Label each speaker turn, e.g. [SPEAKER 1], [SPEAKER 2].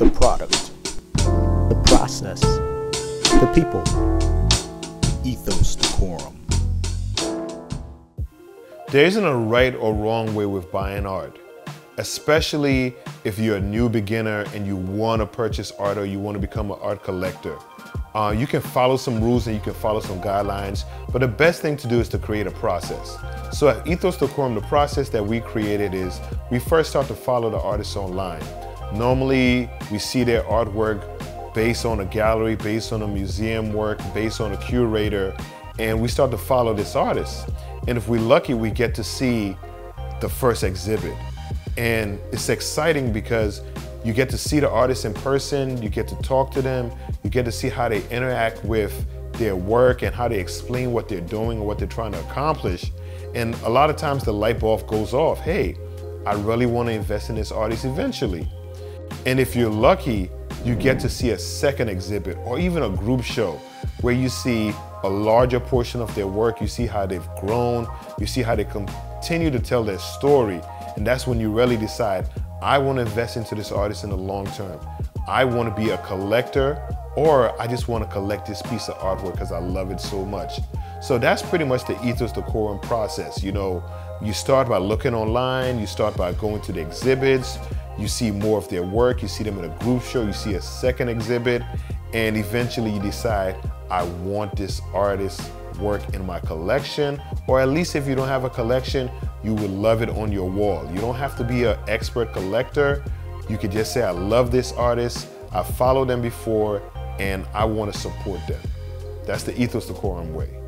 [SPEAKER 1] the product, the process, the people. Ethos Decorum.
[SPEAKER 2] There isn't a right or wrong way with buying art, especially if you're a new beginner and you want to purchase art or you want to become an art collector. You can follow some rules and you can follow some guidelines, but the best thing to do is to create a process. So at Ethos Decorum, the process that we created is we first start to follow the artists online. Normally, we see their artwork based on a gallery, based on a museum work, based on a curator, and we start to follow this artist. And if we're lucky, we get to see the first exhibit. And it's exciting because you get to see the artist in person, you get to talk to them, you get to see how they interact with their work and how they explain what they're doing and what they're trying to accomplish. And a lot of times the light bulb goes off. Hey, I really want to invest in this artist eventually. And if you're lucky, you get to see a second exhibit or even a group show where you see a larger portion of their work, you see how they've grown, you see how they continue to tell their story. And that's when you really decide, I want to invest into this artist in the long term. I want to be a collector, or I just want to collect this piece of artwork because I love it so much. So that's pretty much the Ethos Decorum process. You know, you start by looking online, you start by going to the exhibits, you see more of their work, you see them in a group show, you see a second exhibit, and eventually you decide, I want this artist's work in my collection, or at least if you don't have a collection, you would love it on your wall. You don't have to be an expert collector. You could just say, I love this artist, I followed them before, and I want to support them. That's the Ethos Decorum way.